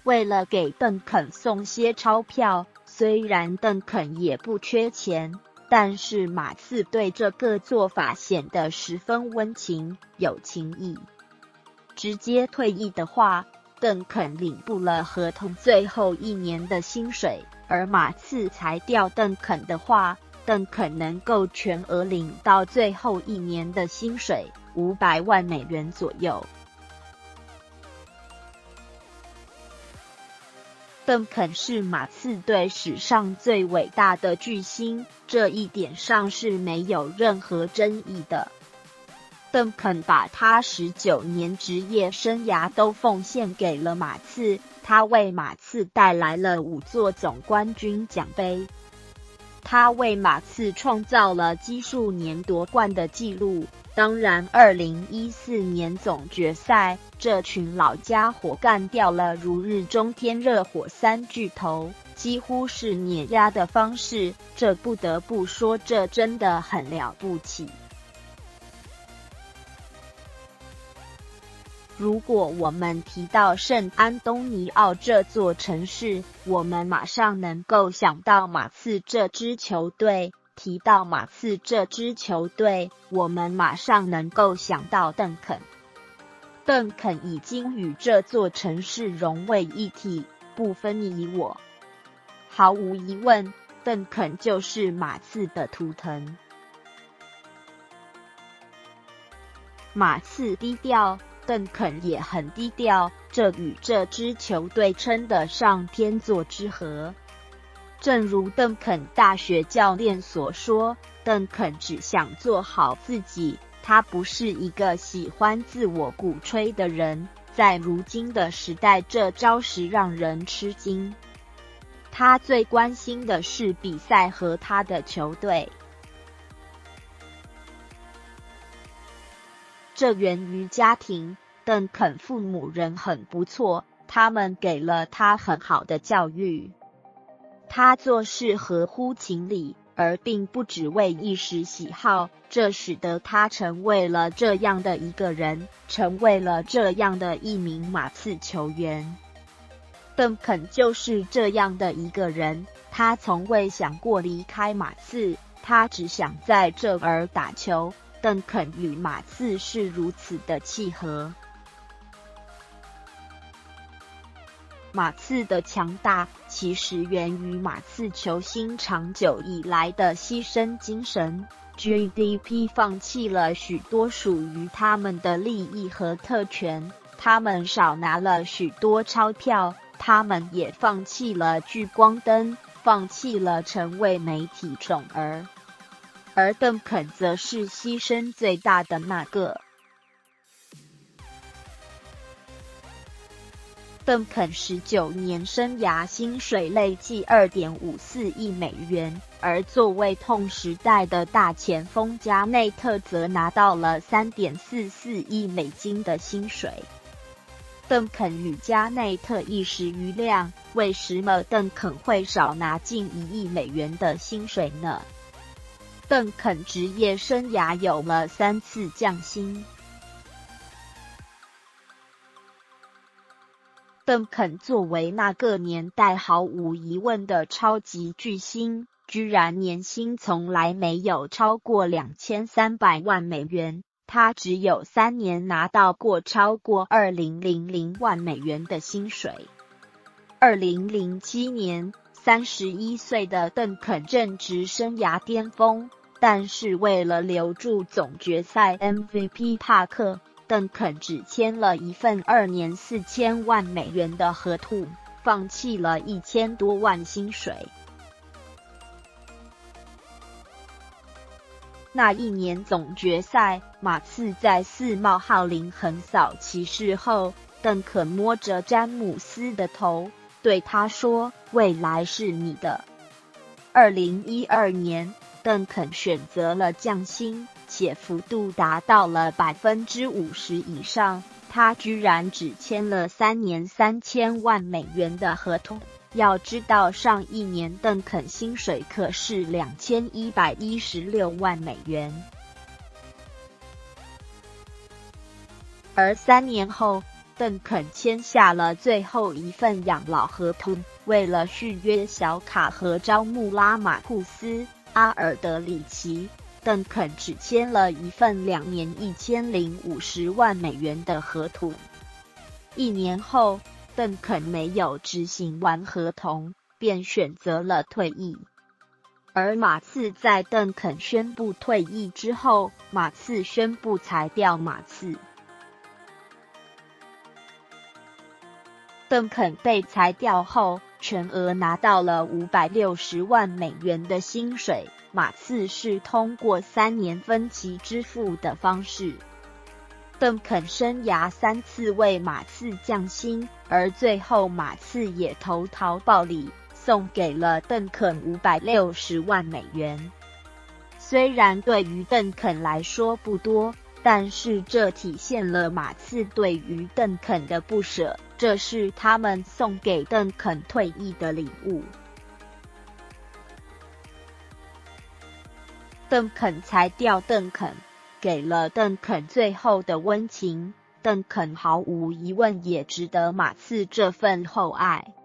为了给邓肯送些钞票，虽然邓肯也不缺钱，但是马刺对这个做法显得十分温情有情义。直接退役的话，邓肯领不了合同最后1年的薪水，而马刺裁掉邓肯的话，邓肯能够全额领到最后1年的薪水，500万美元左右。邓肯是马刺队史上最伟大的巨星，这一点上是没有任何争议的。邓肯把他19年职业生涯都奉献给了马刺，他为马刺带来了5座总冠军奖杯。他为马刺创造了奇数年夺冠的纪录。当然2014年总决赛，这群老家伙干掉了如日中天热火3巨头，几乎是碾压的方式，这不得不说这真的很了不起。如果我们提到圣安东尼奥这座城市，我们马上能够想到马刺这支球队。提到马刺这支球队，我们马上能够想到邓肯。邓肯已经与这座城市融为一体，不分你我。毫无疑问，邓肯就是马刺的图腾。马刺低调，邓肯也很低调，这与这支球队称得上天作之合。正如邓肯大学教练所说，邓肯只想做好自己，他不是一个喜欢自我鼓吹的人，在如今的时代，这着实让人吃惊。他最关心的是比赛和他的球队。这源于家庭，邓肯父母人很不错，他们给了他很好的教育。他做事合乎情理，而并不只为一时喜好，这使得他成为了这样的一个人，成为了这样的一名马刺球员。邓肯就是这样的一个人，他从未想过离开马刺，他只想在这儿打球。邓肯与马刺是如此的契合。马刺的强大其实源于马刺球星长久以来的牺牲精神。GDP 放弃了许多属于他们的利益和特权，他们少拿了许多钞票，他们也放弃了聚光灯，放弃了成为媒体宠儿。而邓肯则是牺牲最大的那个。邓肯19年生涯薪水累计2.54亿美元，而作为同时代的大前锋加内特则拿到了3.44亿美金的薪水。邓肯与加内特一时瑜亮，为什么邓肯会少拿近1亿美元的薪水呢？邓肯职业生涯有了3次降薪。邓肯作为那个年代毫无疑问的超级巨星，居然年薪从来没有超过2300万美元，他只有3年拿到过超过2000万美元的薪水。2007年，31岁的邓肯正值生涯巅峰，但是为了留住总决赛 MVP 帕克，邓肯只签了一份2年4000万美元的合同，放弃了1000多万薪水。那一年总决赛，马刺在4冒号0横扫骑士后，邓肯摸着詹姆斯的头，对他说：“未来是你的。”2012年，邓肯选择了降薪，且幅度达到了50%以上，他居然只签了3年3000万美元的合同。要知道上一年邓肯薪水可是2116万美元。而3年后， 邓肯签下了最后一份养老合同。为了续约小卡和招募拉马库斯、阿尔德里奇，邓肯只签了一份2年1050万美元的合同。1年后，邓肯没有执行完合同，便选择了退役。而马刺在邓肯宣布退役之后，马刺宣布裁掉马刺。邓肯被裁掉后，全额拿到了560万美元的薪水。马刺是通过3年分期支付的方式。邓肯生涯3次为马刺降薪，而最后马刺也投桃报李，送给了邓肯560万美元。虽然对于邓肯来说不多，但是这体现了马刺对于邓肯的不舍，这是他们送给邓肯退役的礼物。邓肯裁掉邓肯，给了邓肯最后的温情。邓肯毫无疑问也值得马刺这份厚爱。